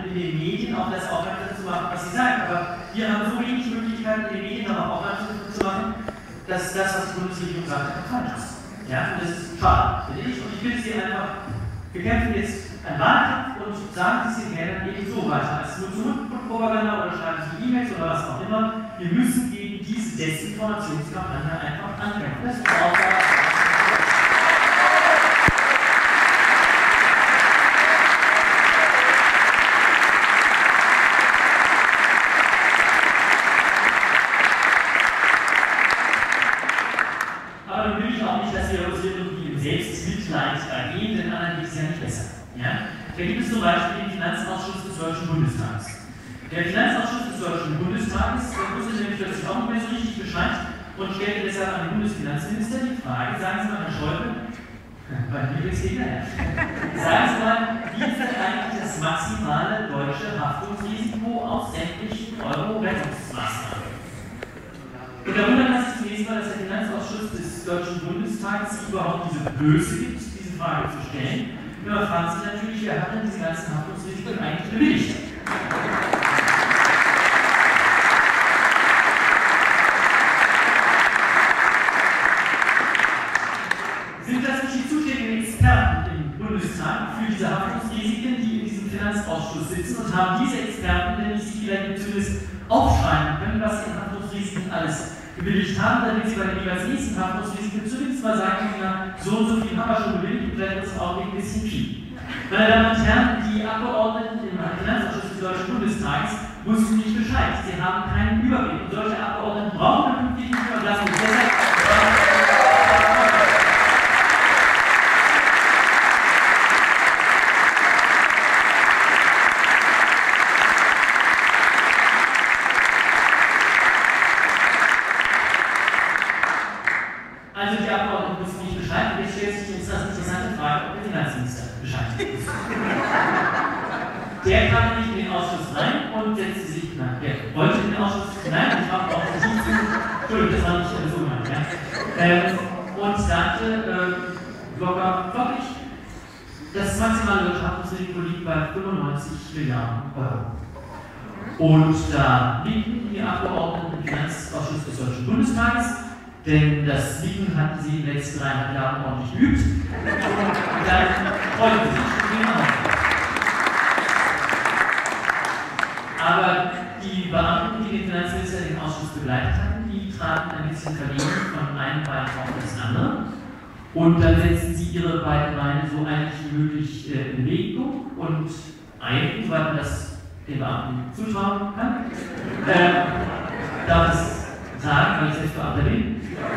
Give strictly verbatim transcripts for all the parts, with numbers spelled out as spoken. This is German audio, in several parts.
in den Medien auch das aufmerksam zu machen, was sie sagen. Aber wir haben so wenig Möglichkeiten, in den Medien darauf aufmerksam zu machen, dass das, was die Bundesregierung sagt, falsch ist. Ja, und das ist schade, finde ich. Und ich bitte Sie einfach, wir kämpfen jetzt einen Wahlkampf und sagen Sie es gerne eben so weiter, als nur Zurückpropaganda oder schreiben Sie E-Mails oder was auch immer. Wir müssen gegen diese Desinformationskampagne einfach ankämpfen. Das ist unsere Aufgabe. Aber nun will ich auch nicht, dass wir uns irgendwie im Selbstmitleid ergehen, denn anderen geht es ja nicht besser. Ja? Da gibt es zum Beispiel den Finanzausschuss des Deutschen Bundestages. Der Finanzausschuss des Deutschen Bundestages wusste nämlich plötzlich auch nicht mehr so richtig Bescheid und stellte deshalb an den Bundesfinanzminister die Frage, sagen Sie mal, Herr Schäuble, bei mir ist egal, sagen Sie mal, wie ist denn eigentlich das maximale deutsche Haftungsrisiko auf sämtlichen Euro-Rettungsmaßnahmen? Und da wundert man sich zunächst mal, dass der Finanzausschuss des Deutschen Bundestages überhaupt diese Blöße gibt, diese Frage zu stellen. Und man fragt sich natürlich, wer hat denn diese ganzen Haftungsrisiken eigentlich bewilligt? Sind das nicht die zuständigen Experten im Bundestag für diese Haftungsrisiken, die in diesem Finanzausschuss sitzen und haben diese Experten, wenn sie vielleicht zumindest aufschreiben können, was in Haftungsrisiken alles bewilligt haben, damit sie bei den jeweils nächsten Haftungsrisiken zumindest mal sagen, ja, so und so viel haben wir schon bewilligt und vielleicht ist es auch ein bisschen viel. Meine Damen und Herren, die Abgeordneten im Finanzausschuss des Deutschen Bundestages wussten nicht Bescheid. Sie haben keinen Überblick. Und solche Abgeordneten brauchen wir künftig nicht mehr und lassen uns deshalb. Also die Abgeordneten wussten nicht Bescheid und jetzt stellt sich jetzt das interessante Frage, ob der Finanzminister Bescheid wusste. Der kam nicht in den Ausschuss rein und setzte sich, nein, der wollte in den Ausschuss hinein, ich mache auch nicht zu, Entschuldigung, das war nicht so gemeint, ja, ähm, und sagte äh, locker, flockig, das maximale deutsche Haftungsrisiko liegt bei fünfundneunzig Milliarden Euro. Und da liegen die Abgeordneten im Finanzausschuss des Deutschen Bundestages, denn das Liegen hatten sie in den letzten dreieinhalb Jahren ordentlich geübt. Und dann freuten sie sich und gingen auf. Aber die Beamten, die den Finanzminister den Ausschuss begleitet hatten, die traten ein bisschen verlegen von einem Bein auf das andere. Und dann setzten sie ihre beiden Beine so eigentlich wie möglich äh, in Bewegung und ein, soweit man das den Beamten zutrauen kann. Äh, darf es sagen, weil ich selbst Beamter bin.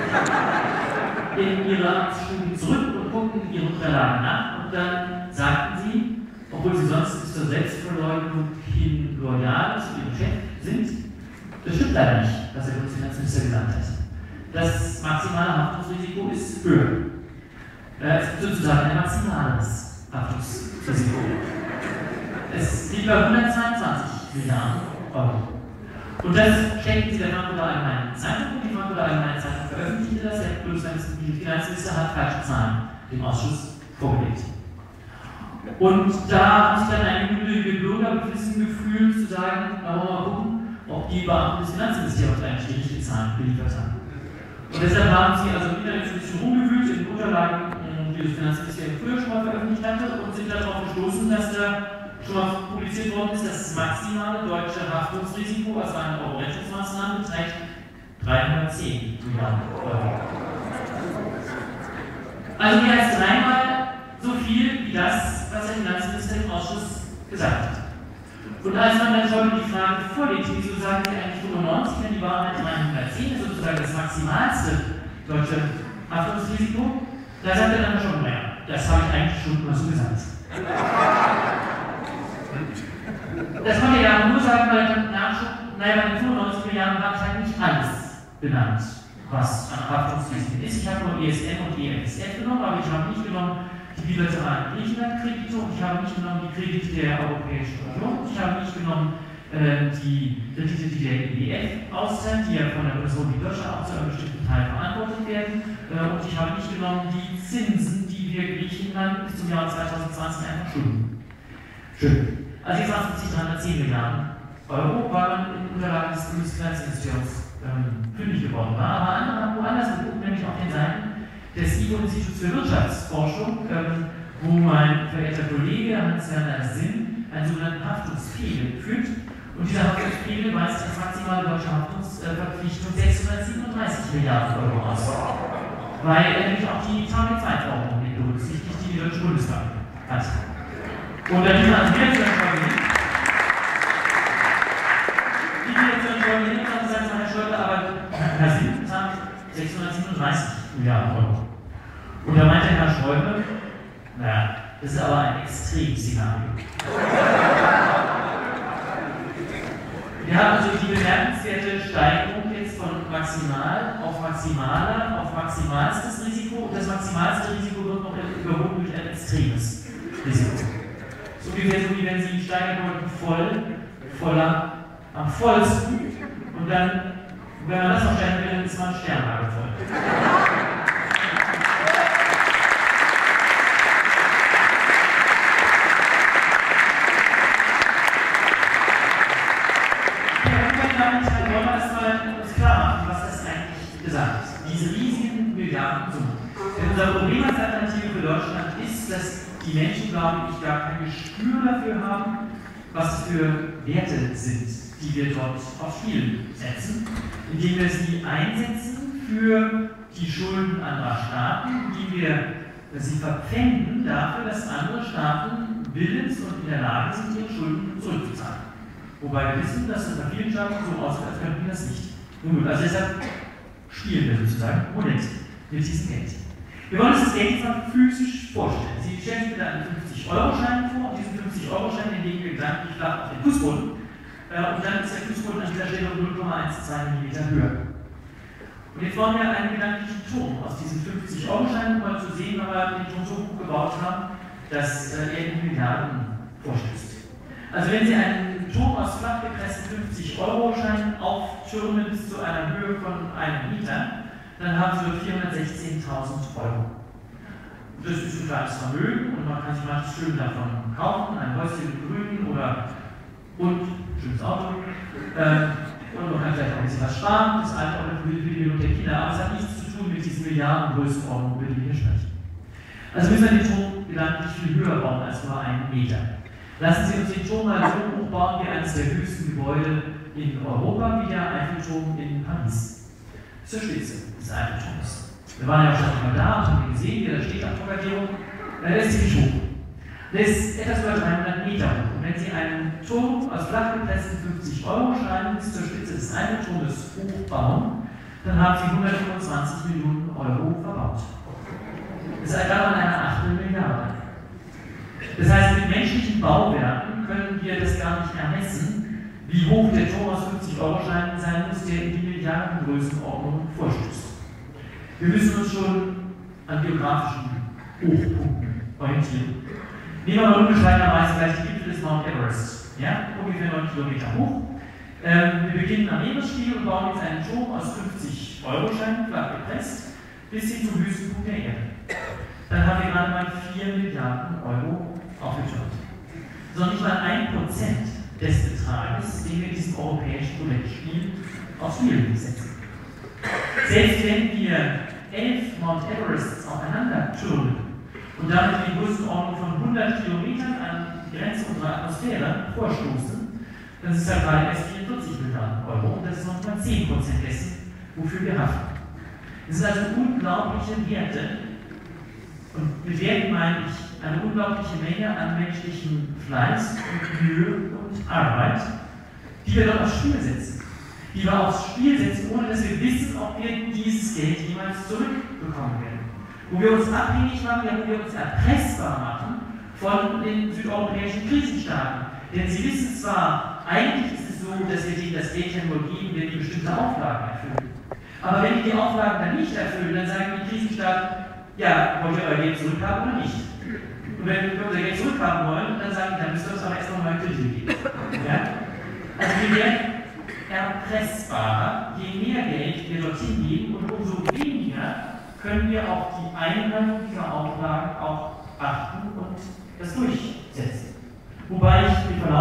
In ihre Amtsstuben zurück und guckten in ihre Unterlagen nach und dann sagten sie, obwohl sie sonst bis zur Selbstverleugnung hin loyal zu ihrem Chef sind, das stimmt leider nicht, was der Bundesfinanzminister gesagt hat. Das maximale Haftungsrisiko ist höher. Es ist sozusagen ein maximales Haftungsrisiko. Es liegt bei hundertzweiundzwanzig Milliarden Euro. Und das steckten sie der Frankfurter Allgemeinen Zeitung und die Frankfurter Allgemeine Zeitung veröffentlichte das. Der Bundesfinanzminister hat falsche Zahlen dem Ausschuss vorgelegt. Und da haben sich dann einige Bürger befissen gefühlt, zu sagen, na, wollen wir mal gucken, ob die Beamten des Finanzministeriums eigentlich die richtigen Zahlen geliefert haben. Und deshalb haben sie also wieder ein bisschen rumgewühlt in den Unterlagen, die das Finanzministerium früher schon mal veröffentlicht hatte, und sind darauf gestoßen, dass da schon mal publiziert worden ist, dass das maximale deutsche Haftungsrisiko, also eine Euro-Rettungsmaßnahme, beträgt dreihundertzehn Milliarden Euro. Also mehr als dreimal so viel wie das, was der Finanzminister im Ausschuss gesagt hat. Und als man dann schon die Frage vorlegt, wieso sagen Sie eigentlich fünfundneunzig, wenn die Wahrheit dreihundertzehn ist, sozusagen das maximalste deutsche Haftungsrisiko, da sagt er dann schon, naja, das habe ich eigentlich schon immer so gesagt. Das konnte er ja nur sagen, weil dann Nachschub, naja, bei den fünfundneunzig Milliarden habe ich halt nicht alles benannt, was an Haftungsrisiken ist. Ich habe nur E S M und E F S F genommen, aber ich habe nicht genommen die bilateralen Griechenland-Kredite und ich habe nicht genommen die Kredite der Europäischen Union, ich habe nicht genommen äh, die Kredite, die der E W F auszahlt, die ja von der Bundesrepublik Deutschland auch zu einem bestimmten Teil verantwortet werden, äh, und ich habe nicht genommen die Zinsen, die wir Griechenland bis zum Jahr zweitausendzwanzig einfach schulden. Schön. Also jetzt waren es dreihundertzehn Milliarden Euro, weil man in Unterlagen des Bundesfinanzinstituts ähm, fündig geworden war. Aber andere haben woanders geguckt, nämlich auf den Seiten des I F O-Instituts für Wirtschaftsforschung, ähm, wo mein verehrter Kollege Hans-Werner Sinn einen sogenannten Haftungspegel führt. Und dieser Haftungspegel weist als maximale deutsche Haftungsverpflichtung sechshundertsiebenunddreißig Milliarden Euro aus. Weil er nämlich auch die Target zwei Verordnung mit berücksichtigt, die die Deutsche Bundesbank hat. Und da diese also mehr zu entscheiden, die wir zu entscheiden, dann sagt Herr Schröder, aber Herr Sinn zahlt sechshundertsiebenunddreißig Milliarden Euro. Und da meinte Herr Schäuble, naja, das ist aber ein Extremszenario. Wir haben also die bemerkenswerte Steigerung jetzt von maximal auf maximaler auf maximalstes Risiko und das maximalste Risiko wird noch überhoben durch ein extremes Risiko. So ungefähr so wie wenn Sie steigern wollten, voll, voller, am vollsten und dann, wenn man das noch steigern will, dann ist man Sternhagel voll. Diese riesigen Milliardensummen. Denn unser Problem als Alternative für Deutschland ist, dass die Menschen, glaube ich, gar kein Gespür dafür haben, was für Werte sind, die wir dort aufs Spiel setzen, indem wir sie einsetzen für die Schulden anderer Staaten, indem wir sie verpfänden dafür, dass andere Staaten willens und in der Lage sind, ihre Schulden zurückzuzahlen. Wobei wir wissen, dass es bei vielen Staaten so aussieht, als könnten wir das nicht. Nun gut, also deshalb spielen wir sozusagen Monett mit diesem Geld. Wir wollen uns das Geld jetzt mal physisch vorstellen. Sie stellen sich bitte einen fünfzig-Euro-Schein vor und diesen fünfzig-Euro-Schein, den legen wir gedanklich flach auf den Fußboden. Äh, und dann ist der Fußboden an dieser Stelle um null Komma zwölf Millimeter höher. Und jetzt wollen wir einen gedanklichen Turm aus diesen fünfzig-Euro-Scheinen, um mal zu sehen, wenn wir den Turm so gut gebaut haben, dass äh, er in Milliarden vorstößt. Also wenn Sie einen Turm aus flach gepressten fünfzig-Euro-Scheinen auftürmen bis zu einer Höhe von einem Meter, dann haben Sie vierhundertsechzehntausend Euro. Das ist ein kleines Vermögen und man kann sich manches schön davon kaufen, ein Häuschen mit Grün oder und schönes Auto. Äh, und man kann vielleicht auch ein bisschen was sparen, das alte Auto für die Bildung der Kinder, aber es hat nichts zu tun mit diesen Milliardengrößenordnungen, über die wir sprechen. Also müssen wir den Turm gedanklich viel höher bauen als nur einen Meter. Lassen Sie uns den Turm mal so hoch bauen wie eines der höchsten Gebäude in Europa, wie der Eiffelturm in Paris. Das ist der Spitze des Eiffelturms. Wir waren ja auch schon mal da und haben gesehen, wie da steht auf Propagierung. Der ist ziemlich hoch. Der ist etwas über dreihundert Meter hoch. Und wenn Sie einen Turm aus flach gepressten fünfzig-Euro-Scheinen bis zur Spitze des Eiffelturmes hochbauen, dann haben Sie hundertfünfundzwanzig Millionen Euro verbaut. Das ist etwa an einer Achtel Milliarde. Das heißt, mit menschlichen Bauwerken können wir das gar nicht ermessen, wie hoch der Turm aus fünfzig-Euro-Scheinen sein muss, der in die Milliardengrößenordnung vorstößt. Wir müssen uns schon an geografischen Hochpunkten orientieren. Nehmen wir mal unbescheidenerweise gleich die Gipfel des Mount Everest, ja? Ungefähr neun Kilometer hoch. Ähm, wir beginnen am Meeresspiegel und bauen jetzt einen Turm aus fünfzig-Euro-Scheinen, flach gepresst, bis hin zum Höchstpunkt der Erde. Dann haben wir gerade mal vier Milliarden Euro aufgetürmt. So nicht mal ein Prozent des Betrages, den wir in diesem europäischen Projektspiel aufs Spiel setzen. Selbst wenn wir elf Mount Everests aufeinander türmen und damit in die Größenordnung von hundert Kilometern an die Grenze unserer Atmosphäre vorstoßen, dann ist es halt gerade erst vierundvierzig Milliarden Euro und das ist noch mal zehn Prozent dessen, wofür wir haften. Das sind also unglaubliche Werte. Und mit Werten meine ich eine unglaubliche Menge an menschlichem Fleiß und Mühe und Arbeit, die wir dort aufs Spiel setzen. Die wir aufs Spiel setzen, ohne dass wir wissen, ob wir dieses Geld jemals zurückbekommen werden. Wo wir uns abhängig machen, ja, wo wir uns erpressbar machen von den südeuropäischen Krisenstaaten. Denn sie wissen zwar, eigentlich ist es so, dass wir denen das Geld ja nur geben, wenn die bestimmte Auflagen erfüllen. Aber wenn die die Auflagen dann nicht erfüllen, dann sagen die Krisenstaaten, ja, wollt ihr euer Geld zurückhaben oder nicht? Und wenn wir unser Geld zurückhaben wollen, dann sagen die, dann müsst ihr uns aber erst noch mal Kredite geben. Ja? Also wir werden erpressbarer, je mehr Geld wir dorthin geben und umso weniger können wir auf die Einhaltung dieser Auflagen auch achten und das durchsetzen. Wobei ich mit Verlaub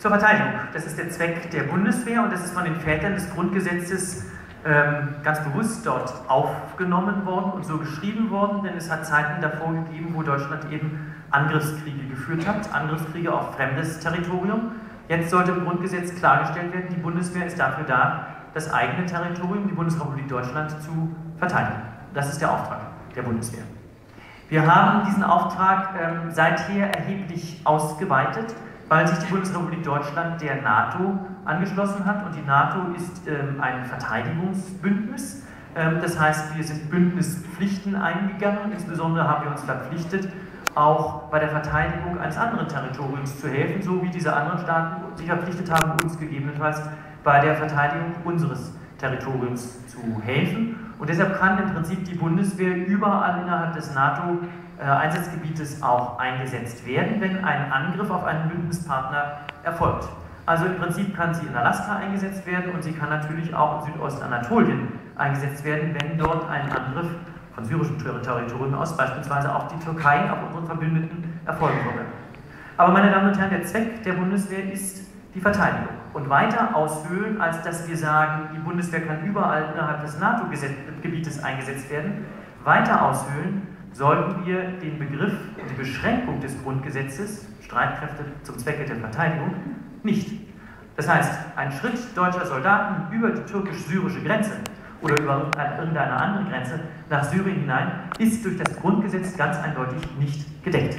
zur Verteidigung. Das ist der Zweck der Bundeswehr und das ist von den Vätern des Grundgesetzes ähm, ganz bewusst dort aufgenommen worden und so geschrieben worden, denn es hat Zeiten davor gegeben, wo Deutschland eben Angriffskriege geführt hat, Angriffskriege auf fremdes Territorium. Jetzt sollte im Grundgesetz klargestellt werden, die Bundeswehr ist dafür da, das eigene Territorium, die Bundesrepublik Deutschland, zu verteidigen. Das ist der Auftrag der Bundeswehr. Wir haben diesen Auftrag ähm, seither erheblich ausgeweitet, weil sich die Bundesrepublik Deutschland der NATO angeschlossen hat und die NATO ist ähm, ein Verteidigungsbündnis. Ähm, das heißt, wir sind Bündnispflichten eingegangen, insbesondere haben wir uns verpflichtet, auch bei der Verteidigung eines anderen Territoriums zu helfen, so wie diese anderen Staaten sich verpflichtet haben, uns gegebenenfalls bei der Verteidigung unseres Territoriums zu helfen. Und deshalb kann im Prinzip die Bundeswehr überall innerhalb des NATO-Einsatzgebietes auch eingesetzt werden, wenn ein Angriff auf einen Bündnispartner erfolgt. Also im Prinzip kann sie in Alaska eingesetzt werden und sie kann natürlich auch in Südostanatolien eingesetzt werden, wenn dort ein Angriff von syrischem Territorium aus beispielsweise auf die Türkei, auf unseren Verbündeten, erfolgen würde. Aber meine Damen und Herren, der Zweck der Bundeswehr ist die Verteidigung. Und weiter aushöhlen, als dass wir sagen, die Bundeswehr kann überall innerhalb des NATO-Gebietes eingesetzt werden, weiter aushöhlen sollten wir den Begriff und die Beschränkung des Grundgesetzes, Streitkräfte zum Zwecke der Verteidigung, nicht. Das heißt, ein Schritt deutscher Soldaten über die türkisch-syrische Grenze oder über irgendeine andere Grenze nach Syrien hinein ist durch das Grundgesetz ganz eindeutig nicht gedeckt.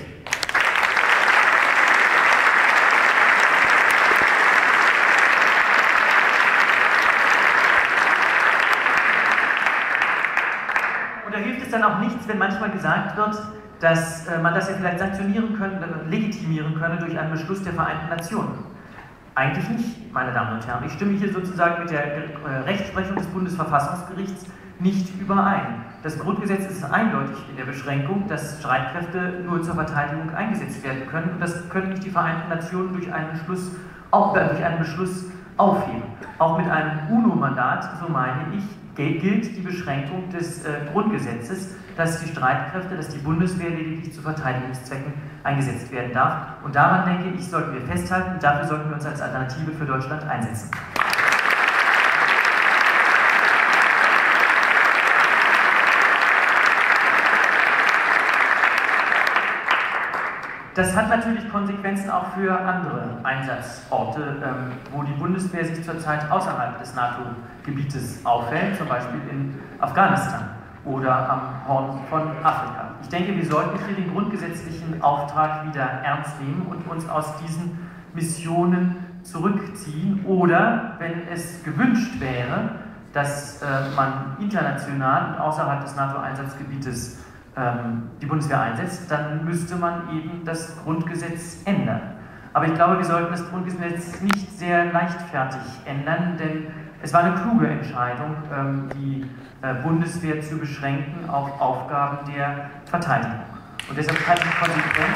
Und da hilft es dann auch nichts, wenn manchmal gesagt wird, dass äh, man das ja vielleicht sanktionieren könnte, legitimieren könne durch einen Beschluss der Vereinten Nationen. Eigentlich nicht, meine Damen und Herren. Ich stimme hier sozusagen mit der äh, Rechtsprechung des Bundesverfassungsgerichts nicht überein. Das Grundgesetz ist eindeutig in der Beschränkung, dass Streitkräfte nur zur Verteidigung eingesetzt werden können. Und das können nicht die Vereinten Nationen durch einen Beschluss, auch, äh, durch einen Beschluss aufheben. Auch mit einem UNO-Mandat, so meine ich, gilt die Beschränkung des äh, Grundgesetzes, dass die Streitkräfte, dass die Bundeswehr lediglich zu Verteidigungszwecken eingesetzt werden darf. Und daran, denke ich, sollten wir festhalten und dafür sollten wir uns als Alternative für Deutschland einsetzen. Das hat natürlich Konsequenzen auch für andere Einsatzorte, ähm, wo die Bundeswehr sich zurzeit außerhalb des NATO-Gebietes aufhält, zum Beispiel in Afghanistan oder am Horn von Afrika. Ich denke, wir sollten hier den grundgesetzlichen Auftrag wieder ernst nehmen und uns aus diesen Missionen zurückziehen oder, wenn es gewünscht wäre, dass äh, man international und außerhalb des NATO-Einsatzgebietes ähm, die Bundeswehr einsetzt, dann müsste man eben das Grundgesetz ändern. Aber ich glaube, wir sollten das Grundgesetz nicht sehr leichtfertig ändern, denn es war eine kluge Entscheidung, ähm, die äh, Bundeswehr zu beschränken auf Aufgaben der Verteidigung. Und deshalb kann die Konsequenz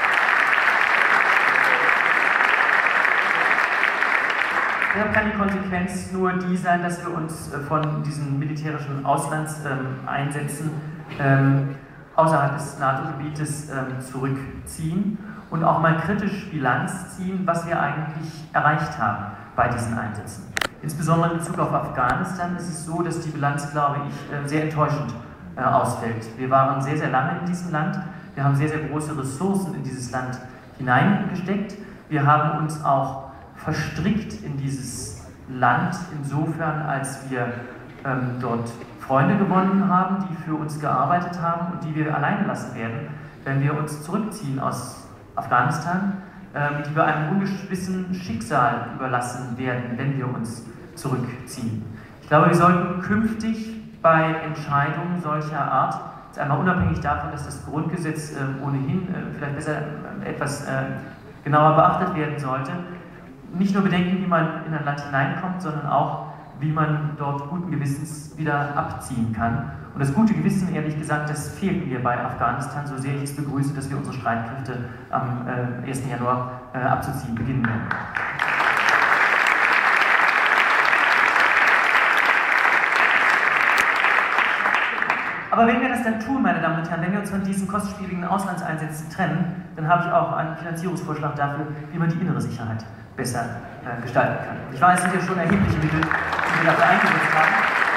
Deshalb kann die Konsequenz nur die sein, dass wir uns von diesen militärischen Auslandseinsätzen ähm, außerhalb des NATO-Gebietes ähm, zurückziehen und auch mal kritisch Bilanz ziehen, was wir eigentlich erreicht haben bei diesen Einsätzen. Insbesondere in Bezug auf Afghanistan ist es so, dass die Bilanz, glaube ich, sehr enttäuschend äh, ausfällt. Wir waren sehr, sehr lange in diesem Land, wir haben sehr, sehr große Ressourcen in dieses Land hineingesteckt, wir haben uns auch verstrickt in dieses Land, insofern als wir ähm, dort Freunde gewonnen haben, die für uns gearbeitet haben und die wir alleine lassen werden, wenn wir uns zurückziehen aus Afghanistan, ähm, die wir einem ungewissen Schicksal überlassen werden, wenn wir uns zurückziehen. Ich glaube, wir sollten künftig bei Entscheidungen solcher Art, jetzt einmal unabhängig davon, dass das Grundgesetz äh, ohnehin äh, vielleicht besser äh, etwas äh, genauer beachtet werden sollte, nicht nur bedenken, wie man in ein Land hineinkommt, sondern auch, wie man dort guten Gewissens wieder abziehen kann. Und das gute Gewissen, ehrlich gesagt, das fehlt mir bei Afghanistan, so sehr ich es begrüße, dass wir unsere Streitkräfte am äh, ersten Januar äh, abzuziehen beginnen werden. Aber wenn wir das dann tun, meine Damen und Herren, wenn wir uns von diesen kostspieligen Auslandseinsätzen trennen, dann habe ich auch einen Finanzierungsvorschlag dafür, wie man die innere Sicherheit besser äh, gestalten kann. Ich weiß, es sind ja schon erhebliche Mittel, die wir dafür eingesetzt haben.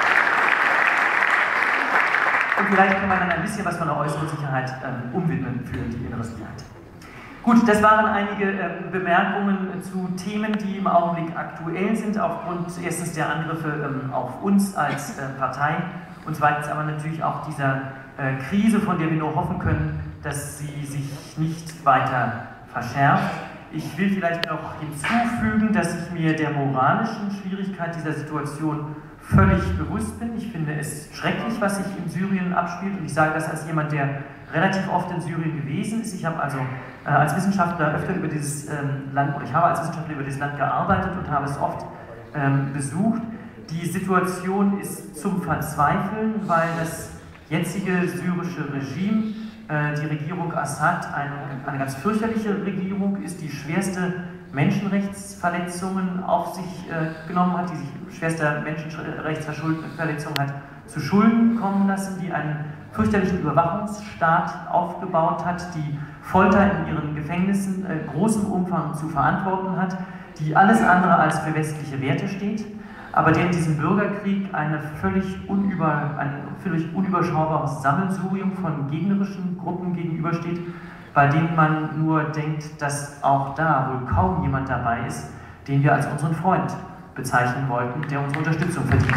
Und vielleicht kann man dann ein bisschen was von der äußeren Sicherheit ähm, umwidmen für die innere Sicherheit. Gut, das waren einige äh, Bemerkungen zu Themen, die im Augenblick aktuell sind, aufgrund erstens der Angriffe ähm, auf uns als äh, Partei und zweitens aber natürlich auch dieser äh, Krise, von der wir nur hoffen können, dass sie sich nicht weiter verschärft. Ich will vielleicht noch hinzufügen, dass ich mir der moralischen Schwierigkeit dieser Situation völlig bewusst bin. Ich finde es schrecklich, was sich in Syrien abspielt, und ich sage das als jemand, der relativ oft in Syrien gewesen ist. Ich habe also äh, als Wissenschaftler öfter über dieses ähm, Land, oder ich habe als Wissenschaftler über dieses Land gearbeitet und habe es oft ähm, besucht. Die Situation ist zum Verzweifeln, weil das jetzige syrische Regime, äh, die Regierung Assad, eine, eine ganz fürchterliche Regierung ist, die schwerste Menschenrechtsverletzungen auf sich äh, genommen hat, die sich schwerster Menschenrechtsverletzungen hat zu Schulden kommen lassen, die einen fürchterlichen Überwachungsstaat aufgebaut hat, die Folter in ihren Gefängnissen äh, großem Umfang zu verantworten hat, die alles andere als für westliche Werte steht, aber der in diesem Bürgerkrieg eine völlig, unüber, ein völlig unüberschaubares Sammelsurium von gegnerischen Gruppen gegenübersteht, bei denen man nur denkt, dass auch da wohl kaum jemand dabei ist, den wir als unseren Freund bezeichnen wollten, der unsere Unterstützung verdiente.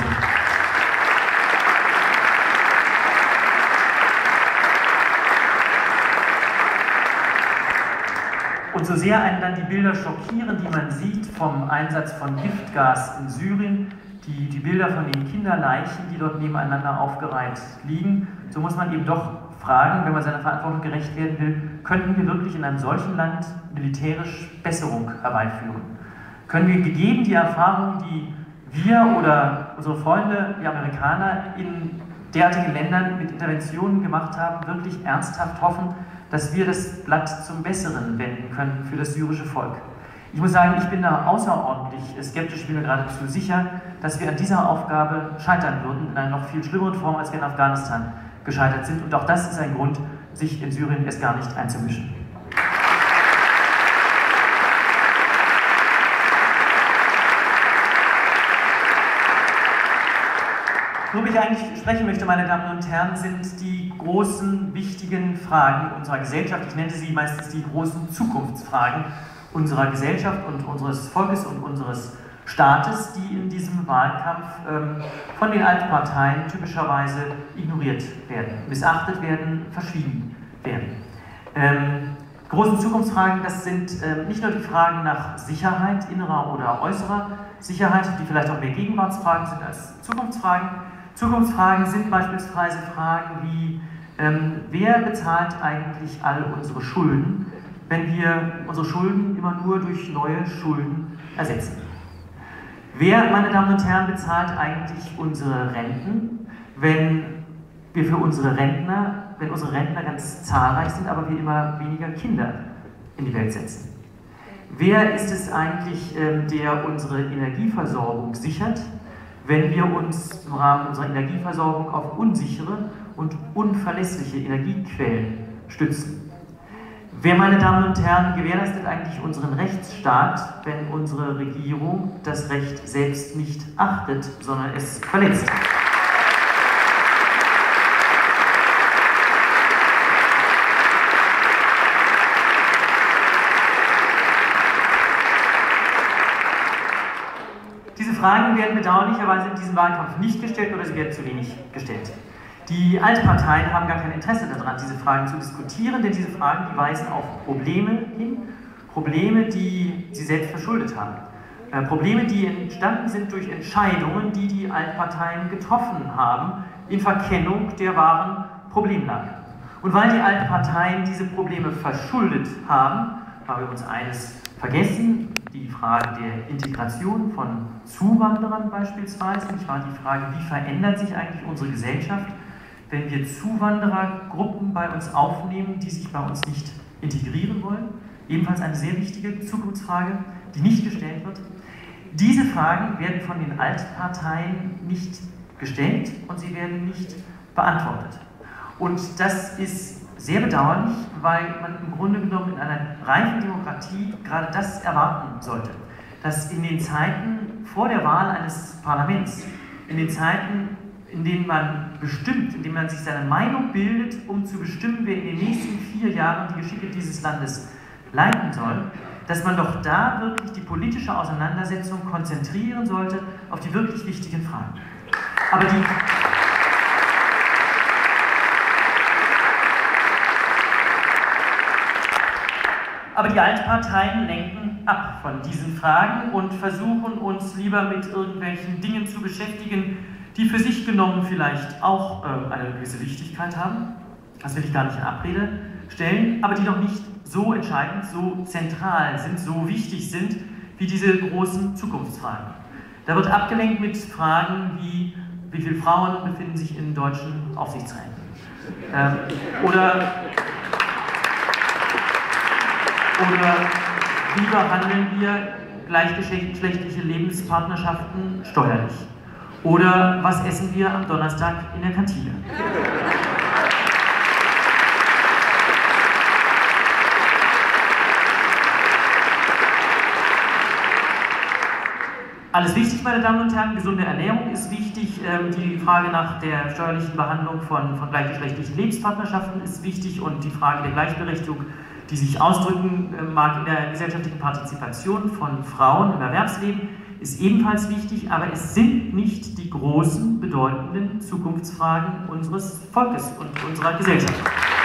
Und so sehr einen dann die Bilder schockieren, die man sieht vom Einsatz von Giftgas in Syrien, die, die Bilder von den Kinderleichen, die dort nebeneinander aufgereiht liegen, so muss man eben doch fragen, wenn man seiner Verantwortung gerecht werden will, könnten wir wirklich in einem solchen Land militärisch Besserung herbeiführen? Können wir, gegeben die Erfahrung, die wir oder unsere Freunde, die Amerikaner, in derartigen Ländern mit Interventionen gemacht haben, wirklich ernsthaft hoffen, dass wir das Blatt zum Besseren wenden können für das syrische Volk? Ich muss sagen, ich bin da außerordentlich skeptisch, ich bin mir geradezu sicher, dass wir an dieser Aufgabe scheitern würden, in einer noch viel schlimmeren Form, als wir in Afghanistan gescheitert sind. Und auch das ist ein Grund, sich in Syrien erst gar nicht einzumischen. Worüber ich eigentlich sprechen möchte, meine Damen und Herren, sind die großen, wichtigen Fragen unserer Gesellschaft. Ich nenne sie meistens die großen Zukunftsfragen unserer Gesellschaft und unseres Volkes und unseres Staates, die in diesem Wahlkampf ähm, von den Altparteien typischerweise ignoriert werden, missachtet werden, verschwiegen werden. Ähm, großen Zukunftsfragen, das sind ähm, nicht nur die Fragen nach Sicherheit, innerer oder äußerer Sicherheit, die vielleicht auch mehr Gegenwartsfragen sind als Zukunftsfragen. Zukunftsfragen sind beispielsweise Fragen wie, ähm, wer bezahlt eigentlich all unsere Schulden, wenn wir unsere Schulden immer nur durch neue Schulden ersetzen? Wer, meine Damen und Herren, bezahlt eigentlich unsere Renten, wenn wir für unsere Rentner, wenn unsere Rentner ganz zahlreich sind, aber wir immer weniger Kinder in die Welt setzen? Wer ist es eigentlich, ähm, der unsere Energieversorgung sichert, wenn wir uns im Rahmen unserer Energieversorgung auf unsichere und unverlässliche Energiequellen stützen? Wer, meine Damen und Herren, gewährleistet eigentlich unseren Rechtsstaat, wenn unsere Regierung das Recht selbst nicht achtet, sondern es verletzt? Diese Fragen werden bedauerlicherweise in diesem Wahlkampf nicht gestellt oder sie werden zu wenig gestellt. Die Altparteien haben gar kein Interesse daran, diese Fragen zu diskutieren, denn diese Fragen, die weisen auf Probleme hin, Probleme, die sie selbst verschuldet haben. Äh, Probleme, die entstanden sind durch Entscheidungen, die die Altparteien getroffen haben, in Verkennung der wahren Problemlage. Und weil die Altparteien diese Probleme verschuldet haben, haben wir uns eines vergessen, die Frage der Integration von Zuwanderern beispielsweise, nicht wahr? Die Frage, wie verändert sich eigentlich unsere Gesellschaft, wenn wir Zuwanderergruppen bei uns aufnehmen, die sich bei uns nicht integrieren wollen. Ebenfalls eine sehr wichtige Zukunftsfrage, die nicht gestellt wird. Diese Fragen werden von den Altparteien nicht gestellt und sie werden nicht beantwortet. Und das ist sehr bedauerlich, weil man im Grunde genommen in einer reifen Demokratie gerade das erwarten sollte. dass in den Zeiten vor der Wahl eines Parlaments, in den Zeiten, in denen man bestimmt, in denen man sich seine Meinung bildet, um zu bestimmen, wer in den nächsten vier Jahren die Geschicke dieses Landes leiten soll, dass man doch da wirklich die politische Auseinandersetzung konzentrieren sollte auf die wirklich wichtigen Fragen. Aber die Aber die Altparteien lenken ab von diesen Fragen und versuchen uns lieber mit irgendwelchen Dingen zu beschäftigen, die für sich genommen vielleicht auch äh, eine gewisse Wichtigkeit haben, das will ich gar nicht in Abrede stellen, aber die noch nicht so entscheidend, so zentral sind, so wichtig sind, wie diese großen Zukunftsfragen. Da wird abgelenkt mit Fragen wie, wie viele Frauen befinden sich in deutschen Aufsichtsräten? Ähm, oder Oder wie behandeln wir gleichgeschlechtliche Lebenspartnerschaften steuerlich? Oder was essen wir am Donnerstag in der Kantine? Alles wichtig, meine Damen und Herren, gesunde Ernährung ist wichtig, die Frage nach der steuerlichen Behandlung von, von gleichgeschlechtlichen Lebenspartnerschaften ist wichtig und die Frage der Gleichberechtigung, die sich ausdrücken mag in der gesellschaftlichen Partizipation von Frauen im Erwerbsleben, ist ebenfalls wichtig, aber es sind nicht die großen, bedeutenden Zukunftsfragen unseres Volkes und unserer Gesellschaft.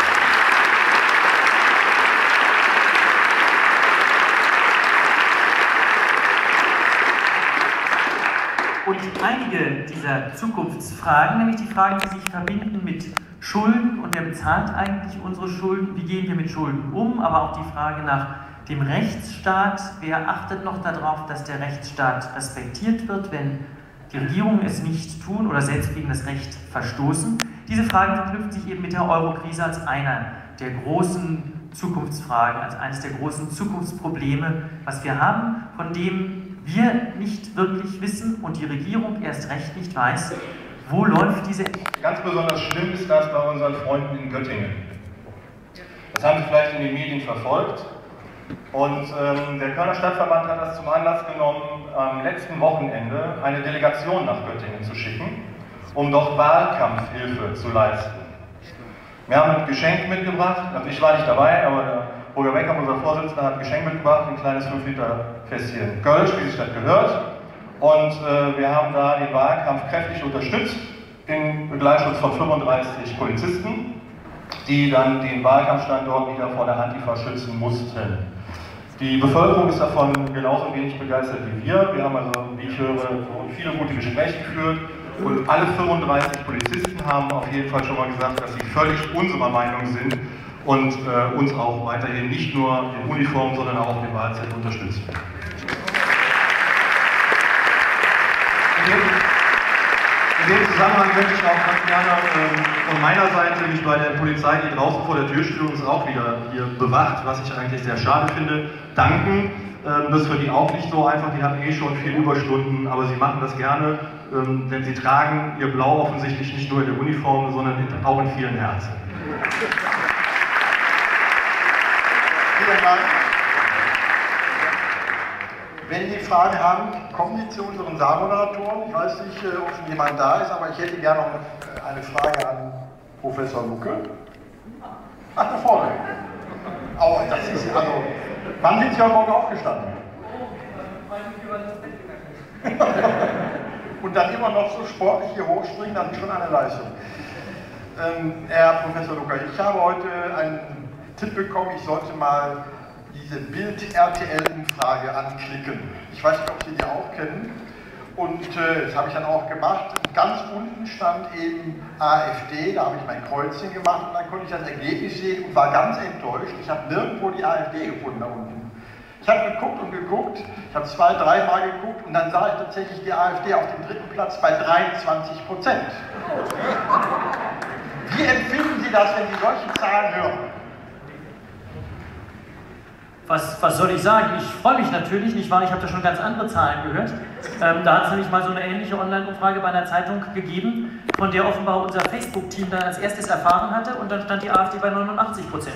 Und einige dieser Zukunftsfragen, nämlich die Fragen, die sich verbinden mit Schulden und wer bezahlt eigentlich unsere Schulden, wie gehen wir mit Schulden um, aber auch die Frage nach dem Rechtsstaat, wer achtet noch darauf, dass der Rechtsstaat respektiert wird, wenn die Regierungen es nicht tun oder selbst gegen das Recht verstoßen. Diese Fragen verknüpfen sich eben mit der Eurokrise als einer der großen Zukunftsfragen, als eines der großen Zukunftsprobleme, was wir haben, von dem wir nicht wirklich wissen und die Regierung erst recht nicht weiß, wo läuft diese... Ganz besonders schlimm ist das bei unseren Freunden in Göttingen. Das haben Sie vielleicht in den Medien verfolgt. Und ähm, der Kölner Stadtverband hat das zum Anlass genommen, am letzten Wochenende eine Delegation nach Göttingen zu schicken, um dort Wahlkampfhilfe zu leisten. Wir haben ein Geschenk mitgebracht, also ich war nicht dabei, aber der Roger Becker, unser Vorsitzender, hat ein Geschenk mitgebracht, ein kleines fünf Liter Fässchen Kölsch, wie sich das gehört. Und äh, wir haben da den Wahlkampf kräftig unterstützt, in Begleitschutz von fünfunddreißig Polizisten, die dann den Wahlkampfstandort wieder vor der Antifa schützen mussten. Die Bevölkerung ist davon genauso wenig begeistert wie wir. Wir haben also, wie ich höre, viele gute Gespräche geführt und alle fünfunddreißig Polizisten haben auf jeden Fall schon mal gesagt, dass sie völlig unserer Meinung sind und äh, uns auch weiterhin nicht nur in Uniform, sondern auch auf den Wahlzettel unterstützen. In dem Zusammenhang möchte ich auch ganz gerne ähm, von meiner Seite mich bei der Polizei, die draußen vor der Tür steht und uns auch wieder hier bewacht, was ich eigentlich sehr schade finde, danken. Ähm, das ist für die auch nicht so einfach, die haben eh schon viele Überstunden, aber sie machen das gerne, ähm, denn sie tragen ihr Blau offensichtlich nicht nur in der Uniform, sondern auch in vielen Herzen. Vielen Dank. Wenn Sie Fragen haben, kommen Sie zu unseren Saalmoderatoren. Ich weiß nicht, ob schon jemand da ist, aber ich hätte gerne noch eine Frage an Professor Lucke. Ach, da vorne. Oh, das ist also. Wann sind Sie heute Morgen aufgestanden? Und dann immer noch so sportlich hier hochspringen, das ist schon eine Leistung. Ähm, Herr Professor Lucke, ich habe heute einen Tipp bekommen, ich sollte mal diese Bild-R T L-Umfrage anklicken. Ich weiß nicht, ob Sie die auch kennen. Und äh, das habe ich dann auch gemacht. Und ganz unten stand eben AfD, da habe ich mein Kreuzchen gemacht und dann konnte ich das Ergebnis sehen und war ganz enttäuscht. Ich habe nirgendwo die AfD gefunden da unten. Ich habe geguckt und geguckt, ich habe zwei, dreimal geguckt und dann sah ich tatsächlich die AfD auf dem dritten Platz bei dreiundzwanzig Prozent. Wie empfinden Sie das, wenn Sie solche Zahlen hören? Was, was soll ich sagen? Ich freue mich natürlich, nicht wahr? Ich habe da schon ganz andere Zahlen gehört. Ähm, da hat es nämlich mal so eine ähnliche Online-Umfrage bei einer Zeitung gegeben, von der offenbar unser Facebook-Team dann als erstes erfahren hatte und dann stand die AfD bei neunundachtzig Prozent.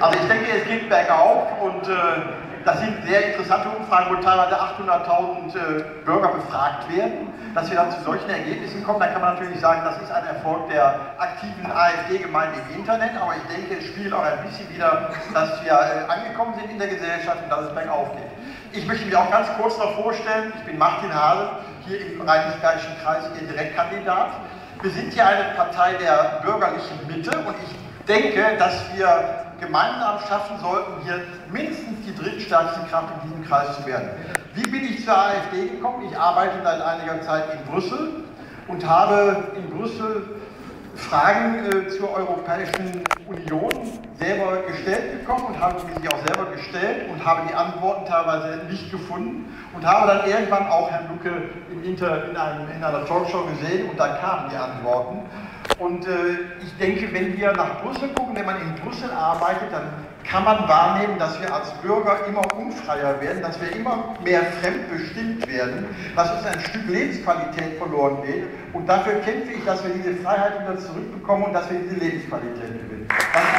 Also ich denke, es geht bergauf und äh, das sind sehr interessante Umfragen, wo teilweise achthunderttausend äh, Bürger befragt werden. Dass wir dann zu solchen Ergebnissen kommen, da kann man natürlich sagen, das ist ein Erfolg der aktiven AfD-Gemeinde im Internet, aber ich denke, es spielt auch ein bisschen wieder, dass wir äh, angekommen sind in der Gesellschaft und dass es bergauf geht. Ich möchte mich auch ganz kurz noch vorstellen, ich bin Martin Hase, hier im Rheinisch-Bergischen Kreis Ihr Direktkandidat. Wir sind hier eine Partei der bürgerlichen Mitte und ich denke, dass wir gemeinsam schaffen sollten, hier mindestens die drittstärkste Kraft in diesem Kreis zu werden. Wie bin ich zur AfD gekommen? Ich arbeite seit einiger Zeit in Brüssel und habe in Brüssel Fragen äh, zur Europäischen Union selber gestellt bekommen und habe mir sie auch selber gestellt und habe die Antworten teilweise nicht gefunden und habe dann irgendwann auch Herrn Lucke im Inter, in, einem, in einer Talkshow gesehen und da kamen die Antworten. Und äh, ich denke, wenn wir nach Brüssel gucken, wenn man in Brüssel arbeitet, dann kann man wahrnehmen, dass wir als Bürger immer unfreier werden, dass wir immer mehr fremdbestimmt werden, dass uns ein Stück Lebensqualität verloren geht. Und dafür kämpfe ich, dass wir diese Freiheit wieder zurückbekommen und dass wir diese Lebensqualität gewinnen.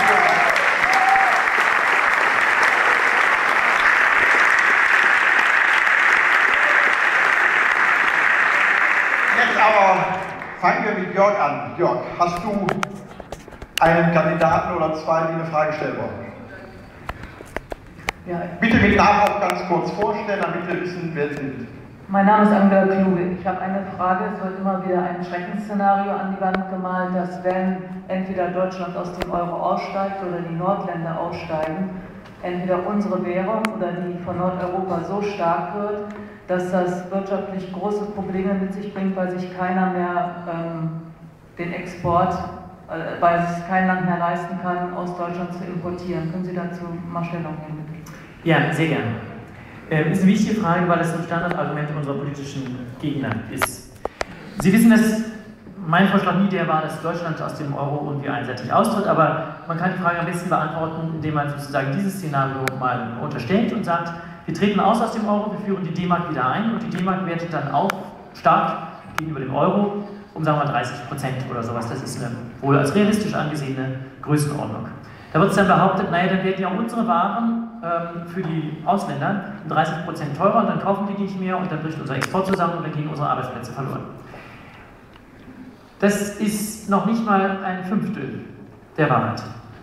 Jetzt aber fangen wir mit Jörg an. Jörg, hast du einen Kandidaten oder zwei, die eine Frage stellen wollen? Ja. Bitte mit Namen auch ganz kurz vorstellen, damit wir wissen, wer sind. Mein Name ist Angela Kluge. Ich habe eine Frage. Es wird immer wieder ein Schreckensszenario an die Wand gemalt, dass wenn entweder Deutschland aus dem Euro aussteigt oder die Nordländer aussteigen, entweder unsere Währung oder die von Nordeuropa so stark wird, dass das wirtschaftlich große Probleme mit sich bringt, weil sich keiner mehr ähm, den Export, äh, weil es kein Land mehr leisten kann, aus Deutschland zu importieren. Können Sie dazu mal Stellung nehmen, bitte? Ja, sehr gerne. Ähm, ist eine wichtige Frage, weil es ein Standardargument unserer politischen Gegner ist. Sie wissen, dass mein Vorschlag nie der war, dass Deutschland aus dem Euro irgendwie einseitig austritt, aber man kann die Frage am besten beantworten, indem man sozusagen dieses Szenario mal unterstellt und sagt, wir treten aus aus dem Euro, wir führen die D-Mark wieder ein und die D-Mark wertet dann auch stark gegenüber dem Euro um, sagen wir mal, dreißig Prozent oder sowas. Das ist eine wohl als realistisch angesehene Größenordnung. Da wird es dann behauptet, naja, dann werden ja unsere Waren ähm, für die Ausländer um dreißig Prozent teurer und dann kaufen die nicht mehr und dann bricht unser Export zusammen und dann gehen unsere Arbeitsplätze verloren. Das ist noch nicht mal ein Fünftel der Wahrheit.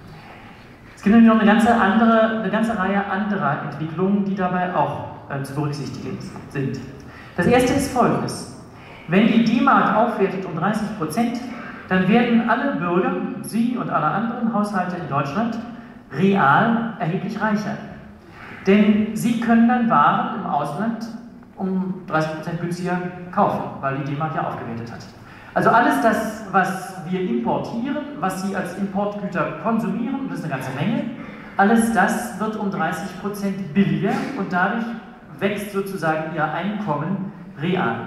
Es gibt nämlich noch eine ganze, andere, eine ganze Reihe anderer Entwicklungen, die dabei auch äh, zu berücksichtigen sind. Das erste ist folgendes. Wenn die D-Mark aufwertet um dreißig Prozent, dann werden alle Bürger, Sie und alle anderen Haushalte in Deutschland, real erheblich reicher. Denn Sie können dann Waren im Ausland um dreißig Prozent günstiger kaufen, weil die D-Mark ja aufgewertet hat. Also alles das, was wir importieren, was Sie als Importgüter konsumieren, und das ist eine ganze Menge, alles das wird um dreißig Prozent billiger und dadurch wächst sozusagen Ihr Einkommen real.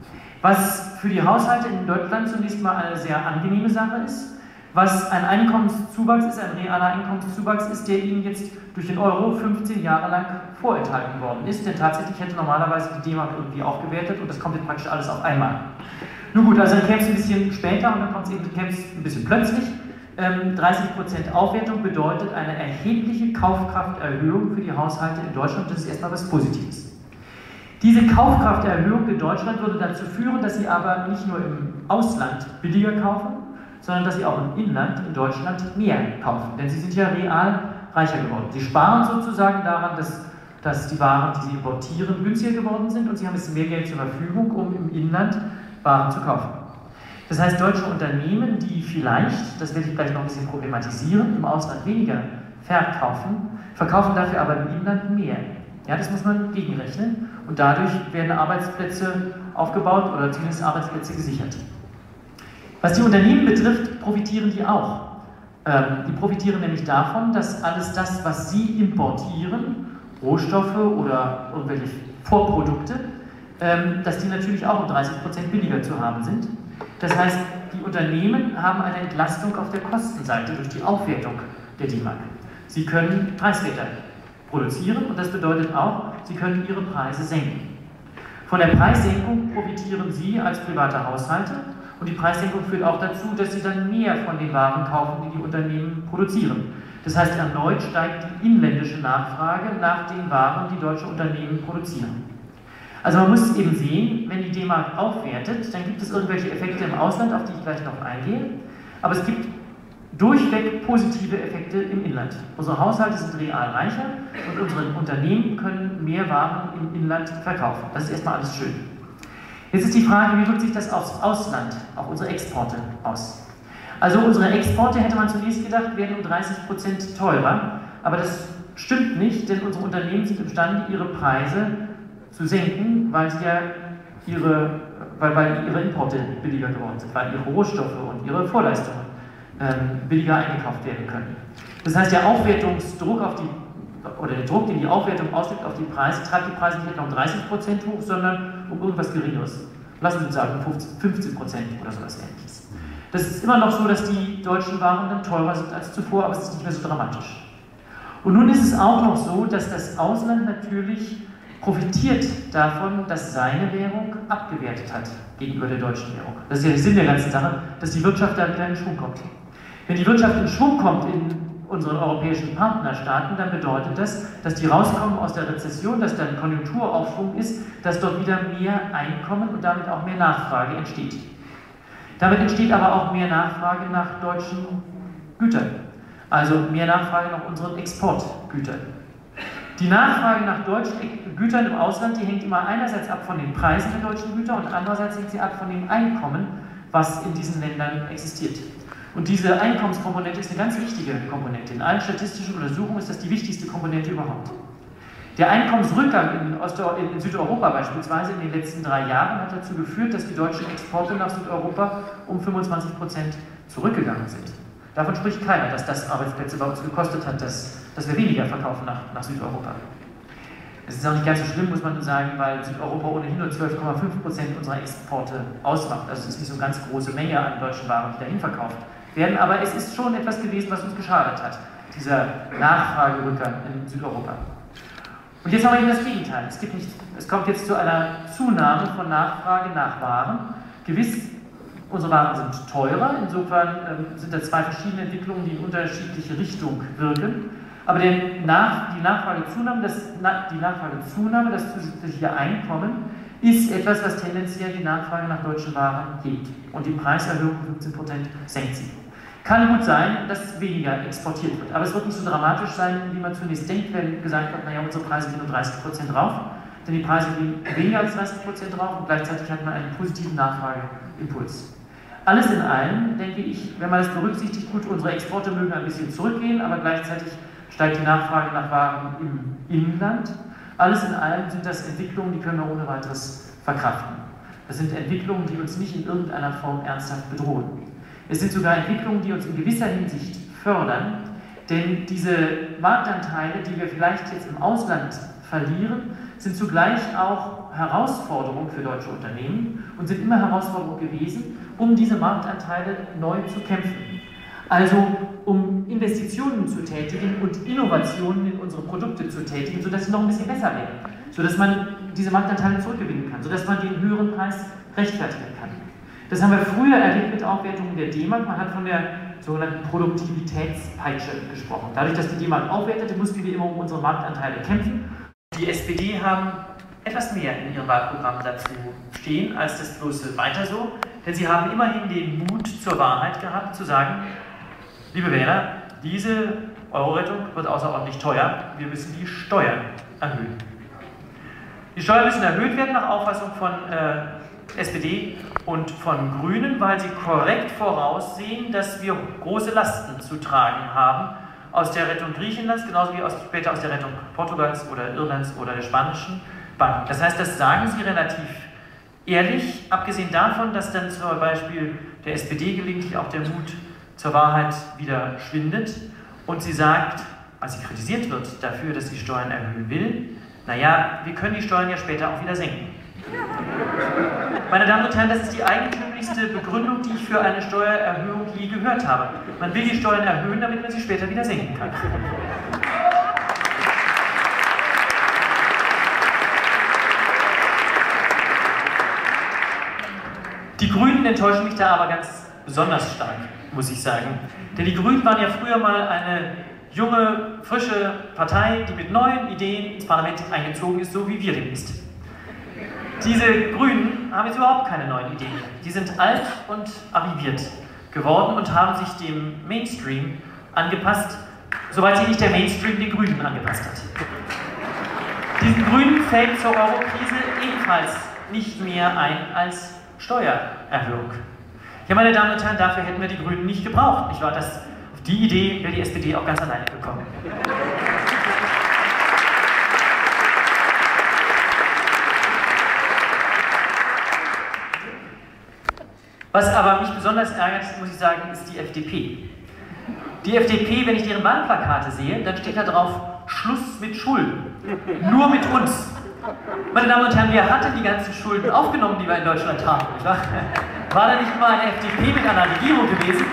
Was für die Haushalte in Deutschland zunächst mal eine sehr angenehme Sache ist, was ein Einkommenszuwachs ist, ein realer Einkommenszuwachs ist, der Ihnen jetzt durch den Euro fünfzehn Jahre lang vorenthalten worden ist, denn tatsächlich hätte normalerweise die D-Mark irgendwie aufgewertet und das kommt jetzt praktisch alles auf einmal. Nun gut, also dann käme es ein bisschen später und dann kommt es eben käme es ein bisschen plötzlich. Ähm, dreißig Prozent Aufwertung bedeutet eine erhebliche Kaufkrafterhöhung für die Haushalte in Deutschland. Das ist erstmal was Positives. Diese Kaufkrafterhöhung in Deutschland würde dazu führen, dass Sie aber nicht nur im Ausland billiger kaufen, sondern dass Sie auch im Inland in Deutschland mehr kaufen. Denn Sie sind ja real reicher geworden. Sie sparen sozusagen daran, dass, dass die Waren, die Sie importieren, günstiger geworden sind und Sie haben jetzt mehr Geld zur Verfügung, um im Inland Waren zu kaufen. Das heißt, deutsche Unternehmen, die vielleicht, das werde ich gleich noch ein bisschen problematisieren, im Ausland weniger verkaufen, verkaufen dafür aber im Inland mehr. Ja, das muss man gegenrechnen und dadurch werden Arbeitsplätze aufgebaut oder zumindest Arbeitsplätze gesichert. Was die Unternehmen betrifft, profitieren die auch. Ähm, die profitieren nämlich davon, dass alles das, was sie importieren, Rohstoffe oder irgendwelche Vorprodukte, dass die natürlich auch um dreißig Prozent billiger zu haben sind. Das heißt, die Unternehmen haben eine Entlastung auf der Kostenseite durch die Aufwertung der D-Mark. Sie können preiswerter produzieren und das bedeutet auch, sie können ihre Preise senken. Von der Preissenkung profitieren Sie als private Haushalte und die Preissenkung führt auch dazu, dass Sie dann mehr von den Waren kaufen, die die Unternehmen produzieren. Das heißt, erneut steigt die inländische Nachfrage nach den Waren, die deutsche Unternehmen produzieren. Also man muss eben sehen, wenn die D-Mark aufwertet, dann gibt es irgendwelche Effekte im Ausland, auf die ich gleich noch eingehe, aber es gibt durchweg positive Effekte im Inland. Unsere Haushalte sind real reicher und unsere Unternehmen können mehr Waren im Inland verkaufen. Das ist erstmal alles schön. Jetzt ist die Frage, wie wirkt sich das aufs Ausland, auf unsere Exporte aus? Also unsere Exporte, hätte man zunächst gedacht, werden um dreißig Prozent teurer, aber das stimmt nicht, denn unsere Unternehmen sind imstande, ihre Preise zu senken, weil sie ja ihre, weil, weil ihre Importe billiger geworden sind, weil ihre Rohstoffe und ihre Vorleistungen ähm, billiger eingekauft werden können. Das heißt, der Aufwertungsdruck auf die, oder der Druck, den die Aufwertung ausübt auf die Preise, treibt die Preise nicht etwa um dreißig Prozent hoch, sondern um irgendwas Geringeres. Lassen Sie uns sagen, fünfzehn Prozent oder sowas Ähnliches. Das ist immer noch so, dass die deutschen Waren dann teurer sind als zuvor, aber es ist nicht mehr so dramatisch. Und nun ist es auch noch so, dass das Ausland natürlich profitiert davon, dass seine Währung abgewertet hat gegenüber der deutschen Währung. Das ist ja der Sinn der ganzen Sache, dass die Wirtschaft da wieder in Schwung kommt. Wenn die Wirtschaft in Schwung kommt in unseren europäischen Partnerstaaten, dann bedeutet das, dass die rauskommen aus der Rezession, dass dann Konjunkturaufschwung ist, dass dort wieder mehr Einkommen und damit auch mehr Nachfrage entsteht. Damit entsteht aber auch mehr Nachfrage nach deutschen Gütern, also mehr Nachfrage nach unseren Exportgütern. Die Nachfrage nach deutschen Gütern im Ausland, die hängt immer einerseits ab von den Preisen der deutschen Güter und andererseits hängt sie ab von dem Einkommen, was in diesen Ländern existiert. Und diese Einkommenskomponente ist eine ganz wichtige Komponente. In allen statistischen Untersuchungen ist das die wichtigste Komponente überhaupt. Der Einkommensrückgang in, Osteu in Südeuropa beispielsweise in den letzten drei Jahren hat dazu geführt, dass die deutschen Exporte nach Südeuropa um fünfundzwanzig Prozent zurückgegangen sind. Davon spricht keiner, dass das Arbeitsplätze bei uns gekostet hat, dass, dass wir weniger verkaufen nach, nach Südeuropa. Es ist auch nicht ganz so schlimm, muss man nur sagen, weil Südeuropa ohnehin nur zwölf Komma fünf Prozent unserer Exporte ausmacht. Also es ist nicht so eine ganz große Menge an deutschen Waren, die dahin verkauft werden, aber es ist schon etwas gewesen, was uns geschadet hat, dieser Nachfragerückgang in Südeuropa. Und jetzt haben wir eben das Gegenteil. Es, gibt nicht, es kommt jetzt zu einer Zunahme von Nachfrage nach Waren. Gewiss, unsere Waren sind teurer, insofern äh, sind da zwei verschiedene Entwicklungen, die in unterschiedliche Richtungen wirken. Aber der nach, die Nachfragezunahme, das, na, die Nachfragezunahme, das zusätzliche Einkommen, ist etwas, was tendenziell die Nachfrage nach deutschen Waren hebt. Und die Preiserhöhung von fünfzehn Prozent senkt sie. Kann gut sein, dass weniger exportiert wird, aber es wird nicht so dramatisch sein, wie man zunächst denkt, wenn gesagt wird, naja, unsere Preise gehen um dreißig Prozent rauf, denn die Preise gehen weniger als dreißig Prozent rauf und gleichzeitig hat man einen positiven Nachfrageimpuls. Alles in allem, denke ich, wenn man das berücksichtigt, gut, unsere Exporte mögen ein bisschen zurückgehen, aber gleichzeitig steigt die Nachfrage nach Waren im Inland. Alles in allem sind das Entwicklungen, die können wir ohne weiteres verkraften. Das sind Entwicklungen, die uns nicht in irgendeiner Form ernsthaft bedrohen. Es sind sogar Entwicklungen, die uns in gewisser Hinsicht fördern, denn diese Marktanteile, die wir vielleicht jetzt im Ausland verlieren, sind zugleich auch Herausforderungen für deutsche Unternehmen und sind immer Herausforderungen gewesen, um diese Marktanteile neu zu kämpfen. Also um Investitionen zu tätigen und Innovationen in unsere Produkte zu tätigen, sodass sie noch ein bisschen besser werden, sodass man diese Marktanteile zurückgewinnen kann, sodass man den höheren Preis rechtfertigen kann. Das haben wir früher erlebt mit Aufwertungen der D-Mark. Man hat von der sogenannten Produktivitätspeitsche gesprochen. Dadurch, dass die D-Mark aufwertete, mussten wir immer um unsere Marktanteile kämpfen. Die S P D haben etwas mehr in ihrem Wahlprogramm dazu stehen, als das bloße weiter so. Denn sie haben immerhin den Mut zur Wahrheit gehabt, zu sagen, liebe Wähler, diese Euro-Rettung wird außerordentlich teuer. Wir müssen die Steuern erhöhen. Die Steuern müssen erhöht werden nach Auffassung von äh, S P D und von Grünen, weil sie korrekt voraussehen, dass wir große Lasten zu tragen haben aus der Rettung Griechenlands, genauso wie aus, später aus der Rettung Portugals oder Irlands oder der spanischen Banken. Das heißt, das sagen sie relativ ehrlich, abgesehen davon, dass dann zum Beispiel der S P D gelegentlich auch der Mut zur Wahrheit wieder schwindet und sie sagt, als sie kritisiert wird dafür, dass sie Steuern erhöhen will, naja, wir können die Steuern ja später auch wieder senken. Meine Damen und Herren, das ist die eigentümlichste Begründung, die ich für eine Steuererhöhung je gehört habe. Man will die Steuern erhöhen, damit man sie später wieder senken kann. Die Grünen enttäuschen mich da aber ganz besonders stark, muss ich sagen. Denn die Grünen waren ja früher mal eine junge, frische Partei, die mit neuen Ideen ins Parlament eingezogen ist, so wie wir demnächst. Diese Grünen haben jetzt überhaupt keine neuen Ideen mehr. Die sind alt und arriviert geworden und haben sich dem Mainstream angepasst, soweit sich nicht der Mainstream den Grünen angepasst hat. Diesen Grünen fällt zur Eurokrise ebenfalls nicht mehr ein als Steuererhöhung. Ja, meine Damen und Herren, dafür hätten wir die Grünen nicht gebraucht, nicht wahr? Das, auf die Idee wäre die S P D auch ganz alleine gekommen. Was aber mich besonders ärgert, muss ich sagen, ist die F D P. Die F D P, wenn ich deren Wahlplakate sehe, dann steht da drauf, Schluss mit Schulden. Nur mit uns. Meine Damen und Herren, wer hat denn die ganzen Schulden aufgenommen, die wir in Deutschland haben? Nicht wahr? War da nicht immer eine F D P mit einer Regierung gewesen?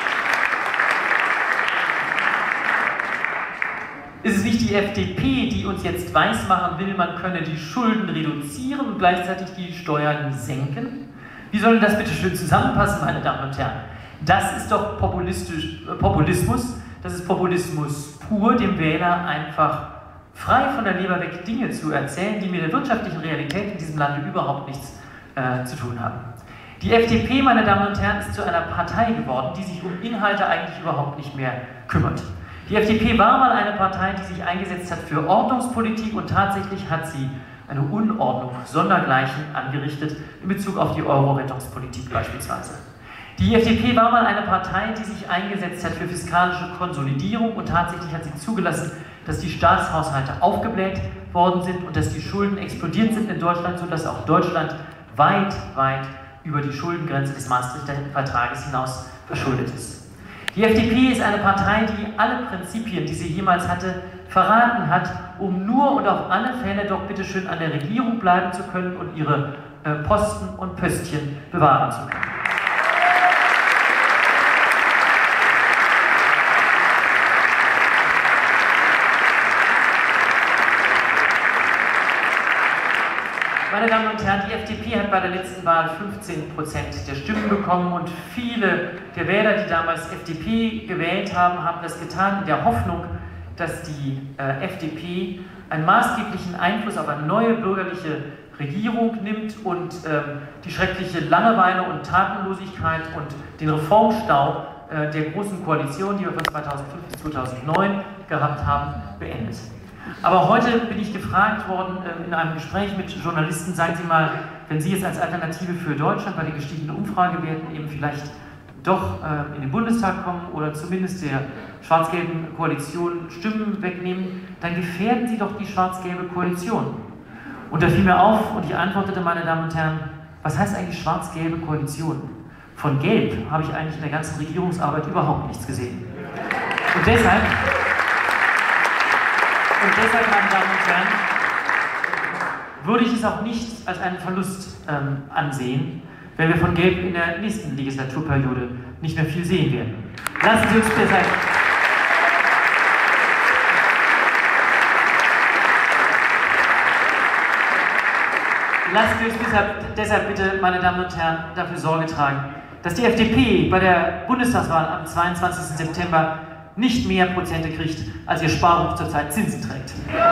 Ist es nicht die F D P, die uns jetzt weismachen will, man könne die Schulden reduzieren und gleichzeitig die Steuern senken? Wie soll denn das bitte schön zusammenpassen, meine Damen und Herren? Das ist doch populistisch, äh, Populismus, das ist Populismus pur, dem Wähler einfach frei von der Leber weg Dinge zu erzählen, die mit der wirtschaftlichen Realität in diesem Lande überhaupt nichts äh, zu tun haben. Die F D P, meine Damen und Herren, ist zu einer Partei geworden, die sich um Inhalte eigentlich überhaupt nicht mehr kümmert. Die F D P war mal eine Partei, die sich eingesetzt hat für Ordnungspolitik und tatsächlich hat sie eine Unordnung sondergleichen angerichtet in Bezug auf die Euro-Rettungspolitik beispielsweise. Die F D P war mal eine Partei, die sich eingesetzt hat für fiskalische Konsolidierung und tatsächlich hat sie zugelassen, dass die Staatshaushalte aufgebläht worden sind und dass die Schulden explodiert sind in Deutschland, sodass auch Deutschland weit, weit über die Schuldengrenze des Maastrichter Vertrages hinaus verschuldet ist. Die F D P ist eine Partei, die alle Prinzipien, die sie jemals hatte, verraten hat, um nur und auf alle Fälle doch bitteschön an der Regierung bleiben zu können und ihre äh, Posten und Pöstchen bewahren zu können. Meine Damen und Herren, die F D P hat bei der letzten Wahl fünfzehn Prozent der Stimmen bekommen und viele der Wähler, die damals F D P gewählt haben, haben das getan in der Hoffnung, dass die äh, F D P einen maßgeblichen Einfluss auf eine neue bürgerliche Regierung nimmt und ähm, die schreckliche Langeweile und Tatenlosigkeit und den Reformstau äh, der Großen Koalition, die wir von zweitausendfünf bis zweitausendneun gehabt haben, beendet. Aber heute bin ich gefragt worden äh, in einem Gespräch mit Journalisten, sagen Sie mal, wenn Sie jetzt als Alternative für Deutschland bei den gestiegenen Umfragewerten eben vielleicht doch äh, in den Bundestag kommen oder zumindest der schwarz-gelben Koalition Stimmen wegnehmen, dann gefährden Sie doch die schwarz-gelbe Koalition. Und da fiel mir auf und ich antwortete, meine Damen und Herren, was heißt eigentlich schwarz-gelbe Koalition? Von Gelb habe ich eigentlich in der ganzen Regierungsarbeit überhaupt nichts gesehen. Und deshalb, und deshalb, meine Damen und Herren, würde ich es auch nicht als einen Verlust ähm, ansehen, wenn wir von Gelb in der nächsten Legislaturperiode nicht mehr viel sehen werden. Lassen Sie uns deshalb, lassen Sie uns deshalb, deshalb bitte, meine Damen und Herren, dafür Sorge tragen, dass die F D P bei der Bundestagswahl am zweiundzwanzigsten September nicht mehr Prozente kriegt, als ihr Sparbuch zurzeit Zinsen trägt.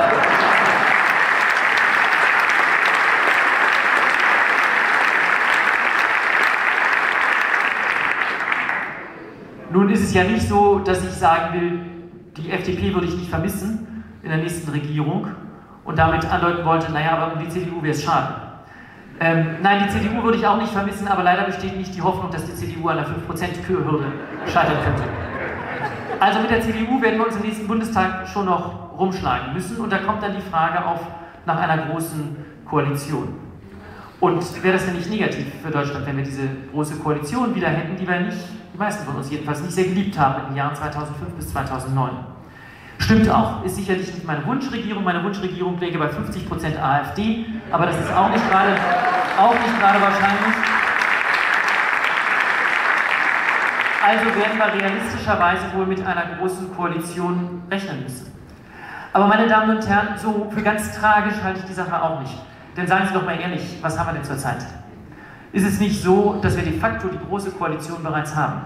Nun ist es ja nicht so, dass ich sagen will, die F D P würde ich nicht vermissen in der nächsten Regierung und damit andeuten wollte, naja, aber um die C D U wäre es schade. Ähm, nein, die C D U würde ich auch nicht vermissen, aber leider besteht nicht die Hoffnung, dass die C D U an der fünf Prozent Hürde scheitern könnte. Also mit der C D U werden wir uns im nächsten Bundestag schon noch rumschlagen müssen und da kommt dann die Frage auf nach einer großen Koalition. Und wäre das denn nicht negativ für Deutschland, wenn wir diese große Koalition wieder hätten, die wir nicht, die meisten von uns jedenfalls, nicht sehr geliebt haben in den Jahren zweitausendfünf bis zweitausendneun? Stimmt auch, ist sicherlich nicht meine Wunschregierung. Meine Wunschregierung läge bei fünfzig Prozent AfD, aber das ist auch nicht gerade, auch nicht gerade wahrscheinlich. Also werden wir realistischerweise wohl mit einer großen Koalition rechnen müssen. Aber meine Damen und Herren, so für ganz tragisch halte ich die Sache auch nicht. Denn sagen Sie doch mal ehrlich, was haben wir denn zurzeit? Ist es nicht so, dass wir de facto die große Koalition bereits haben?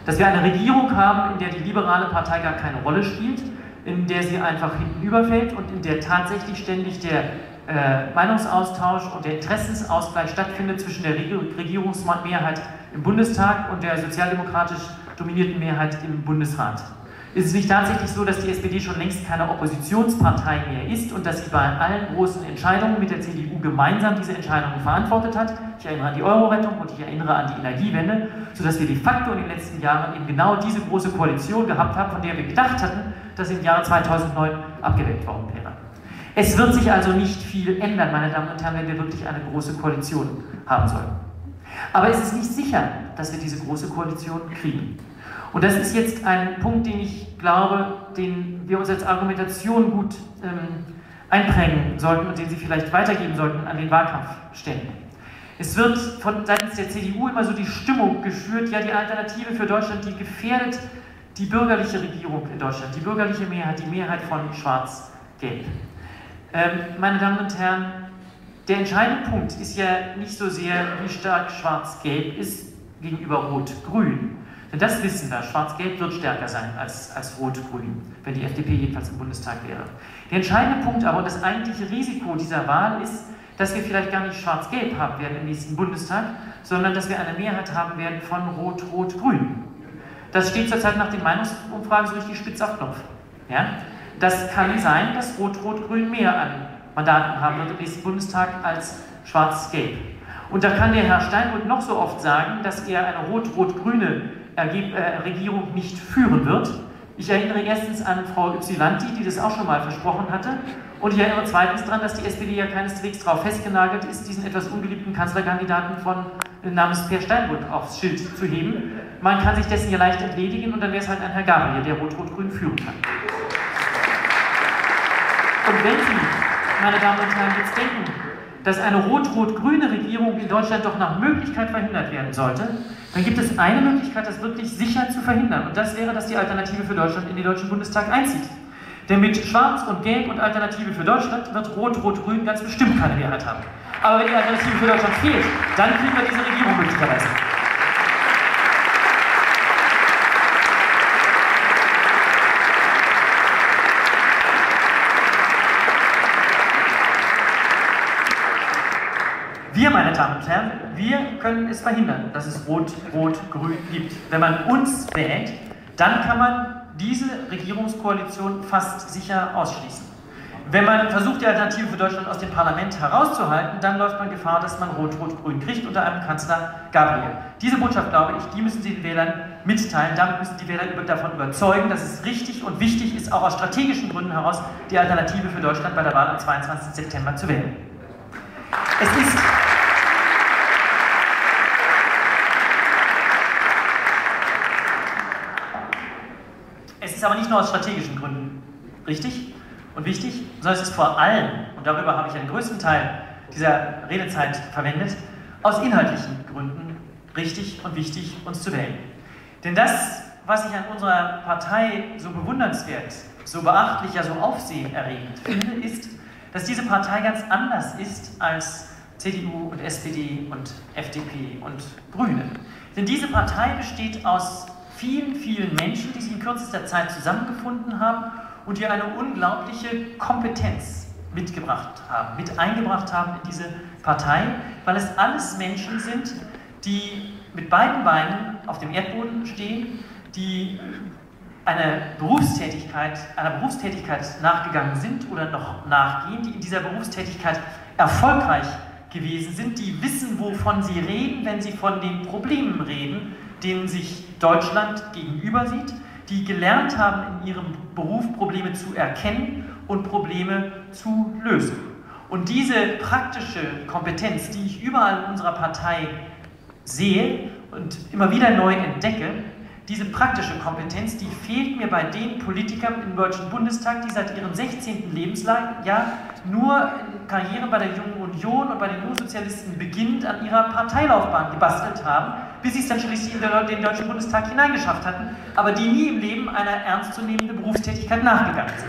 Dass wir eine Regierung haben, in der die liberale Partei gar keine Rolle spielt, in der sie einfach hinten überfällt und in der tatsächlich ständig der äh, Meinungsaustausch und der Interessensausgleich stattfindet zwischen der Regierungsmehrheit im Bundestag und der sozialdemokratisch dominierten Mehrheit im Bundesrat. Ist es nicht tatsächlich so, dass die S P D schon längst keine Oppositionspartei mehr ist und dass sie bei allen großen Entscheidungen mit der C D U gemeinsam diese Entscheidungen verantwortet hat? Ich erinnere an die Euro-Rettung und ich erinnere an die Energiewende, sodass wir de facto in den letzten Jahren eben genau diese große Koalition gehabt haben, von der wir gedacht hatten, dass sie im Jahre zweitausendneun abgewählt worden wäre. Es wird sich also nicht viel ändern, meine Damen und Herren, wenn wir wirklich eine große Koalition haben sollen. Aber es ist nicht sicher, dass wir diese große Koalition kriegen. Und das ist jetzt ein Punkt, den ich glaube, den wir uns als Argumentation gut ähm, einprägen sollten und den Sie vielleicht weitergeben sollten an den Wahlkampfständen. Es wird von seitens der C D U immer so die Stimmung geschürt, ja, die Alternative für Deutschland, die gefährdet die bürgerliche Regierung in Deutschland, die bürgerliche Mehrheit, die Mehrheit von Schwarz-Gelb. Ähm, meine Damen und Herren, der entscheidende Punkt ist ja nicht so sehr, wie stark Schwarz-Gelb ist gegenüber Rot-Grün. Denn das wissen wir, Schwarz-Gelb wird stärker sein als, als Rot-Grün, wenn die F D P jedenfalls im Bundestag wäre. Der entscheidende Punkt aber und das eigentliche Risiko dieser Wahl ist, dass wir vielleicht gar nicht Schwarz-Gelb haben werden im nächsten Bundestag, sondern dass wir eine Mehrheit haben werden von Rot-Rot-Grün. Das steht zurzeit nach den Meinungsumfragen so richtig spitz auf Knopf. Ja? Das kann sein, dass Rot-Rot-Grün mehr an Mandaten haben wird im nächsten Bundestag als Schwarz-Gelb. Und da kann der Herr Steinbrück noch so oft sagen, dass er eine rot-rot-grüne Regierung nicht führen wird. Ich erinnere erstens an Frau Ypsilanti, die das auch schon mal versprochen hatte. Und ich erinnere zweitens daran, dass die S P D ja keineswegs darauf festgenagelt ist, diesen etwas ungeliebten Kanzlerkandidaten von namens Per Steinbrück aufs Schild zu heben. Man kann sich dessen ja leicht entledigen und dann wäre es halt ein Herr Gabriel, der Rot-Rot-Grün führen kann. Und wenn Sie, meine Damen und Herren, jetzt denken, dass eine rot-rot-grüne Regierung in Deutschland doch nach Möglichkeit verhindert werden sollte, dann gibt es eine Möglichkeit, das wirklich sicher zu verhindern. Und das wäre, dass die Alternative für Deutschland in den Deutschen Bundestag einzieht. Denn mit Schwarz und Gelb und Alternative für Deutschland wird Rot-Rot-Grün ganz bestimmt keine Mehrheit haben. Aber wenn die Alternative für Deutschland fehlt, dann kriegen wir diese Regierung möglicherweise. Wir, meine Damen und Herren, wir können es verhindern, dass es Rot-Rot-Grün gibt. Wenn man uns wählt, dann kann man diese Regierungskoalition fast sicher ausschließen. Wenn man versucht, die Alternative für Deutschland aus dem Parlament herauszuhalten, dann läuft man Gefahr, dass man Rot-Rot-Grün kriegt unter einem Kanzler Gabriel. Diese Botschaft, glaube ich, die müssen Sie den Wählern mitteilen. Damit müssen die Wähler davon überzeugen, dass es richtig und wichtig ist, auch aus strategischen Gründen heraus, die Alternative für Deutschland bei der Wahl am zweiundzwanzigsten September zu wählen. Es ist Es ist aber nicht nur aus strategischen Gründen richtig und wichtig, sondern es ist vor allem, und darüber habe ich ja den größten Teil dieser Redezeit verwendet, aus inhaltlichen Gründen richtig und wichtig, uns zu wählen. Denn das, was ich an unserer Partei so bewundernswert, so beachtlich, ja so aufsehenerregend finde, ist, dass diese Partei ganz anders ist als C D U und S P D und F D P und Grüne. Denn diese Partei besteht aus vielen, vielen Menschen, die sich in kürzester Zeit zusammengefunden haben und hier eine unglaubliche Kompetenz mitgebracht haben, mit eingebracht haben in diese Partei, weil es alles Menschen sind, die mit beiden Beinen auf dem Erdboden stehen, die eine Berufstätigkeit, einer Berufstätigkeit nachgegangen sind oder noch nachgehen, die in dieser Berufstätigkeit erfolgreich gewesen sind, die wissen, wovon sie reden, wenn sie von den Problemen reden, denen sich Deutschland gegenüber sieht, die gelernt haben, in ihrem Beruf Probleme zu erkennen und Probleme zu lösen. Und diese praktische Kompetenz, die ich überall in unserer Partei sehe und immer wieder neu entdecke, diese praktische Kompetenz, die fehlt mir bei den Politikern im Deutschen Bundestag, die seit ihrem sechzehnten Lebensjahr nur Karriere bei der Jungen Union und bei den Jungsozialisten beginnend an ihrer Parteilaufbahn gebastelt haben, bis sie es dann schließlich in den Deutschen Bundestag hineingeschafft hatten, aber die nie im Leben einer ernstzunehmenden Berufstätigkeit nachgegangen sind.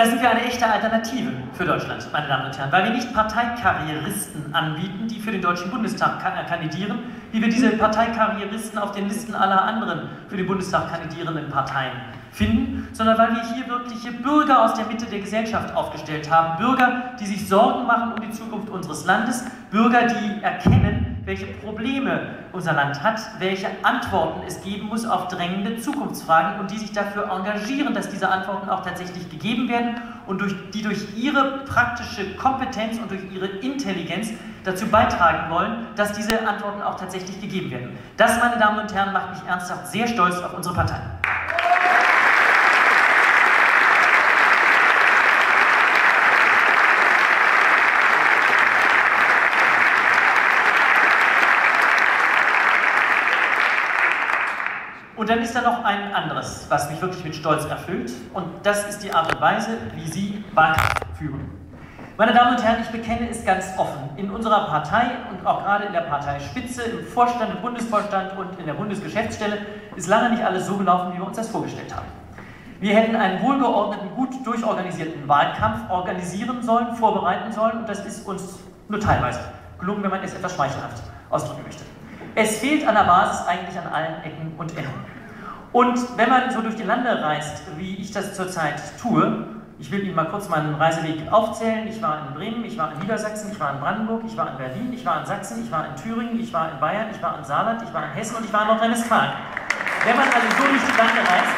da sind wir eine echte Alternative für Deutschland, meine Damen und Herren, weil wir nicht Parteikarrieristen anbieten, die für den Deutschen Bundestag kandidieren, wie wir diese Parteikarrieristen auf den Listen aller anderen für den Bundestag kandidierenden Parteien finden, sondern weil wir hier wirkliche Bürger aus der Mitte der Gesellschaft aufgestellt haben, Bürger, die sich Sorgen machen um die Zukunft unseres Landes, Bürger, die erkennen, welche Probleme unser Land hat, welche Antworten es geben muss auf drängende Zukunftsfragen und die sich dafür engagieren, dass diese Antworten auch tatsächlich gegeben werden und durch, die durch ihre praktische Kompetenz und durch ihre Intelligenz dazu beitragen wollen, dass diese Antworten auch tatsächlich gegeben werden. Das, meine Damen und Herren, macht mich ernsthaft sehr stolz auf unsere Partei. Und dann ist da noch ein anderes, was mich wirklich mit Stolz erfüllt, und das ist die Art und Weise, wie Sie Wahlkampf führen. Meine Damen und Herren, ich bekenne es ganz offen, in unserer Partei und auch gerade in der Parteispitze, im Vorstand, im Bundesvorstand und in der Bundesgeschäftsstelle ist lange nicht alles so gelaufen, wie wir uns das vorgestellt haben. Wir hätten einen wohlgeordneten, gut durchorganisierten Wahlkampf organisieren sollen, vorbereiten sollen, und das ist uns nur teilweise gelungen, wenn man es etwas schmeichelhaft ausdrücken möchte. Es fehlt an der Basis eigentlich an allen Ecken und Enden. Und wenn man so durch die Lande reist, wie ich das zurzeit tue, ich will Ihnen mal kurz meinen Reiseweg aufzählen. Ich war in Bremen, ich war in Niedersachsen, ich war in Brandenburg, ich war in Berlin, ich war in Sachsen, ich war in Thüringen, ich war in Bayern, ich war in Saarland, ich war in Hessen und ich war in Nordrhein-Westfalen. Wenn man also so durch die Lande reist,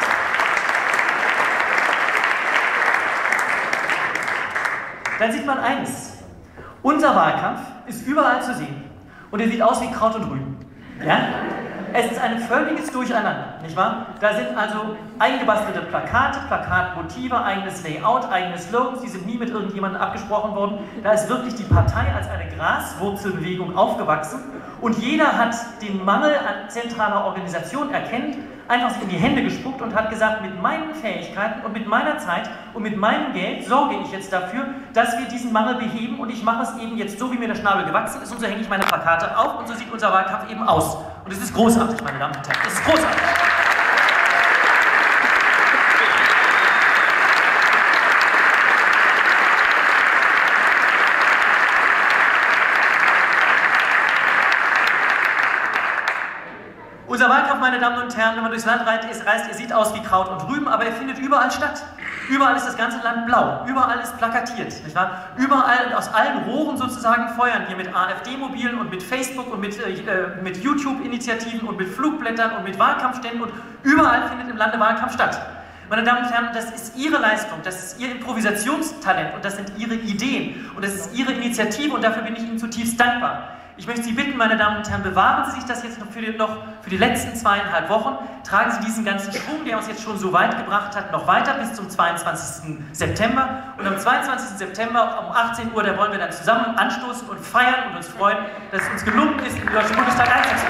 dann sieht man eines. Unser Wahlkampf ist überall zu sehen und er sieht aus wie Kraut und Rüben. Ja? Es ist ein völliges Durcheinander, nicht wahr? Da sind also eingebastelte Plakate, Plakatmotive, eigenes Layout, eigene Slogans, die sind nie mit irgendjemandem abgesprochen worden. Da ist wirklich die Partei als eine Graswurzelbewegung aufgewachsen und jeder hat den Mangel an zentraler Organisation erkannt, einfach sich in die Hände gespuckt und hat gesagt, mit meinen Fähigkeiten und mit meiner Zeit und mit meinem Geld sorge ich jetzt dafür, dass wir diesen Mangel beheben, und ich mache es eben jetzt so, wie mir der Schnabel gewachsen ist, und so hänge ich meine Plakate auf und so sieht unser Wahlkampf eben aus. Und es ist großartig, meine Damen und Herren, es ist großartig. Unser Wahlkampf, meine Damen und Herren, wenn man durchs Land reist, reist, er sieht aus wie Kraut und Rüben, aber er findet überall statt. Überall ist das ganze Land blau, überall ist plakatiert, nicht wahr? Überall, aus allen Rohren sozusagen feuern wir mit AfD-Mobilen und mit Facebook und mit, äh, mit YouTube-Initiativen und mit Flugblättern und mit Wahlkampfständen, und überall findet im Lande Wahlkampf statt. Meine Damen und Herren, das ist Ihre Leistung, das ist Ihr Improvisationstalent und das sind Ihre Ideen und das ist Ihre Initiative, und dafür bin ich Ihnen zutiefst dankbar. Ich möchte Sie bitten, meine Damen und Herren, bewahren Sie sich das jetzt noch für die, noch für die letzten zweieinhalb Wochen. Tragen Sie diesen ganzen Schwung, der uns jetzt schon so weit gebracht hat, noch weiter bis zum zweiundzwanzigsten September. Und am zweiundzwanzigsten September um achtzehn Uhr, da wollen wir dann zusammen anstoßen und feiern und uns freuen, dass es uns gelungen ist, in den Deutschen Bundestag einzuziehen.